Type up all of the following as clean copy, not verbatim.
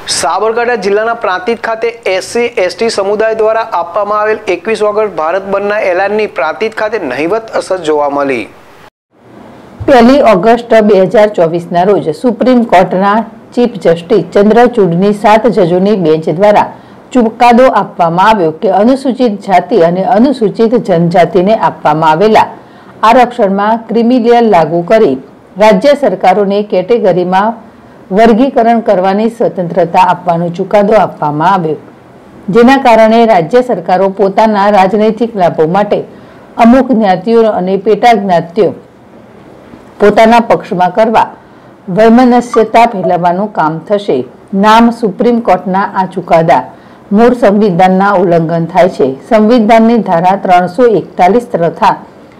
સાબરકાંઠા જિલ્લાના પ્રાંતિજ ખાતે SC ST સમુદાય દ્વારા આપવામાં આવેલ 21 ઓગસ્ટ ભારત બંધના એલાનની પ્રાંતિજ ખાતે નહિવત અસર જોવા મળી। 1 ઓગસ્ટ 2024ના રોજ સુપ્રીમ કોર્ટના ચીફ જસ્ટિસ ચંદ્રચૂડની 7 જજોની બેન્ચ દ્વારા ચુકાદો આપવામાં આવ્યો કે અનુસૂચિત જાતિ અને અનુસૂચિત જનજાતિને આપવામાં આવેલા આરક્ષણમાં ક્રિમિલિયર લાગુ કરી રાજ્ય સરકારોને કેટેગરીમાં વર્ગીકરણ કરવાની સ્વતંત્રતા આપવાનો ચુકાદો આપવામાં આવ્યો, જેના કારણે રાજ્ય સરકારો પોતાના રાજનૈતિક લાભો માટે અમુક જ્ઞાતિઓ અને પેટા જ્ઞાતિઓ પોતાના પક્ષમાં કરવા વૈમનસ્યતા ફેલાવવાનું કામ થશે। નામ સુપ્રીમ કોર્ટના આ ચુકાદા મૂળ સંવિધાનના ઉલ્લંઘન થાય છે। સંવિધાનની ધારા 341 તથા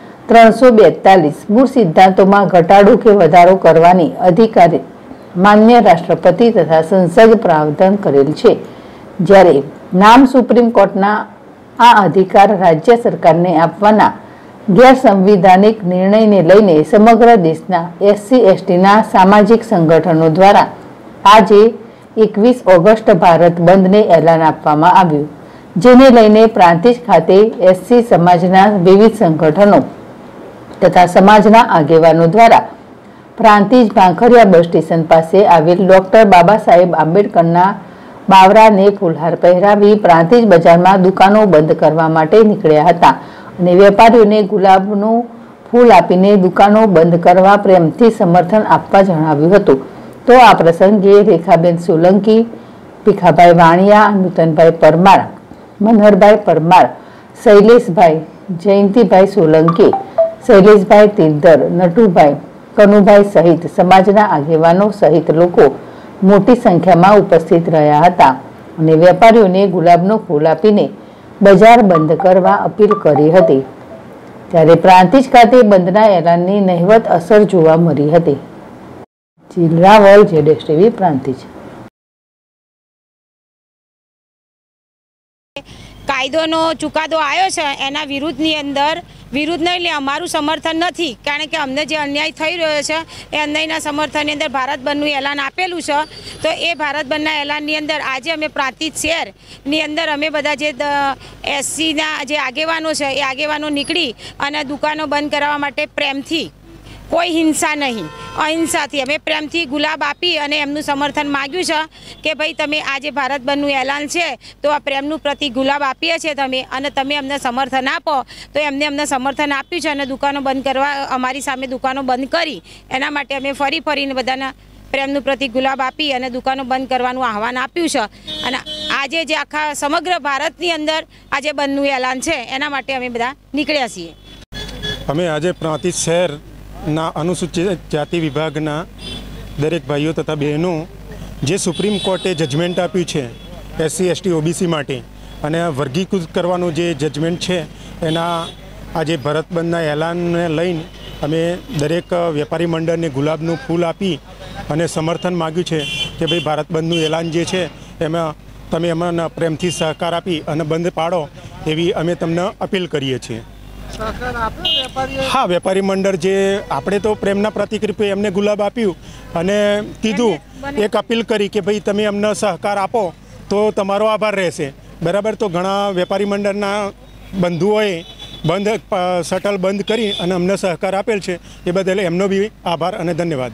342 મૂળ સિદ્ધાંતોમાં ઘટાડો કે વધારો કરવાની અધિકારી માન્ય રાષ્ટ્રપતિ તથા સંસદ પ્રાવધાન કરેલ છે, જ્યારે નામ સુપ્રીમ કોર્ટના આ અધિકાર રાજ્ય સરકારને આપવાના ગેરસંવિધાનિક નિર્ણયને લઈને સમગ્ર દેશના એસસી એસટીના સામાજિક સંગઠનો દ્વારા આજે 21 ઓગસ્ટ ભારત બંધને એલાન આપવામાં આવ્યું, જેને લઈને પ્રાંતિજ ખાતે એસસી સમાજના વિવિધ સંગઠનો તથા સમાજના આગેવાનો દ્વારા પ્રાંતિજ ભાંખરિયા બસ સ્ટેશન પાસે આવેલ ડોક્ટર બાબા સાહેબ આંબેડકરના બાવરાને ફૂલહાર પહેરાવી પ્રાંતિજ બજારમાં દુકાનો બંધ કરવા માટે નીકળ્યા હતા અને વેપારીઓને ગુલાબનું ફૂલ આપીને દુકાનો બંધ કરવા પ્રેમથી સમર્થન આપવા જણાવ્યું હતું। તો આ પ્રસંગે રેખાબેન સોલંકી, ભીખાભાઈ વાણિયા, નૂતનભાઈ પરમાર, મનહરભાઈ પરમાર, શૈલેષભાઈ, જયંતિભાઈ સોલંકી, શૈલેષભાઈ તિલદર, નટુભાઈ, કનુભાઈ સહિત સમાજના આગેવાનો સહિત લોકો મોટી સંખ્યામાં ઉપસ્થિત રહ્યા હતા અને વેપારીઓને ગુલાબનું ફૂલ આપીને બજાર બંધ કરવા અપીલ કરી હતી, ત્યારે પ્રાંતિજ ખાતે બંધના એલાનની નહિવત અસર જોવા મળી હતી। જિલ્લાવલ જેડેશ ટીવી પ્રાંતિજ। કાયદોનો ચુકાદો આવ્યો છે એના વિરુદ્ધની અંદર વિરુદ્ધને એટલે અમારું સમર્થન નથી, કારણ કે અમને જે અન્યાય થઈ રહ્યો છે એ અન્યાયના સમર્થનની અંદર ભારત બંધનું એલાન આપેલું છે। તો એ ભારત બંધના એલાનની અંદર આજે અમે પ્રાંતિજ શહેરની અંદર અમે બધા જે એસસીના જે આગેવાનો છે એ આગેવાનો નીકળી અને દુકાનો બંધ કરાવવા માટે પ્રેમથી, કોઈ હિંસા નહીં, અહિંસાથી અમે પ્રેમથી ગુલાબ આપી અને એમનું સમર્થન માગ્યું છે કે ભાઈ તમે આજે ભારત બંધનું એલાન છે તો આ પ્રેમનું પ્રતિ ગુલાબ આપીએ છીએ તમે, અને તમે અમને સમર્થન આપો। તો અમને સમર્થન આપ્યું છે અને દુકાનો બંધ કરવા, અમારી સામે દુકાનો બંધ કરી એના માટે અમે ફરીને બધાના પ્રેમનું પ્રતિ ગુલાબ આપી અને દુકાનો બંધ કરવાનું આહવાન આપ્યું છે। અને આજે જે આખા સમગ્ર ભારતની અંદર આજે બંધનું એલાન છે એના માટે અમે બધા નીકળ્યા છીએ। અમે આજે પ્રાંતિજ શહેર ના અનુસૂચિત જાતિ વિભાગના દરેક ભાઈઓ તથા બહેનો જે સુપ્રીમ કોર્ટે જજમેન્ટ આપ્યું છે એસસી એસટી ઓબીસી માટે અને વર્ગીકૃત કરવાનું જે જજમેન્ટ છે એના આજે ભારત બંધના એલાનને લઈને અમે દરેક વેપારી મંડળને ગુલાબનું ફૂલ આપી અને સમર્થન માગ્યું છે કે ભાઈ ભારત બંધનું એલાન જે છે એમાં તમે અમને પ્રેમથી સહકાર આપી અને બંધ પાડો એવી અમે તમને અપીલ કરીએ છીએ। હા, વેપારી મંડળ જે આપણે તો પ્રેમના પ્રતિક રૂપે એમને ગુલાબ આપ્યું અને કીધું, એક અપીલ કરી કે ભાઈ તમે અમને સહકાર આપો તો તમારો આભાર રહેશે, બરાબર। તો ઘણા વેપારી મંડળના બંધુઓએ શટલ બંધ કરી અને અમને સહકાર આપેલ છે, એ બદલ એમનો બી આભાર અને ધન્યવાદ।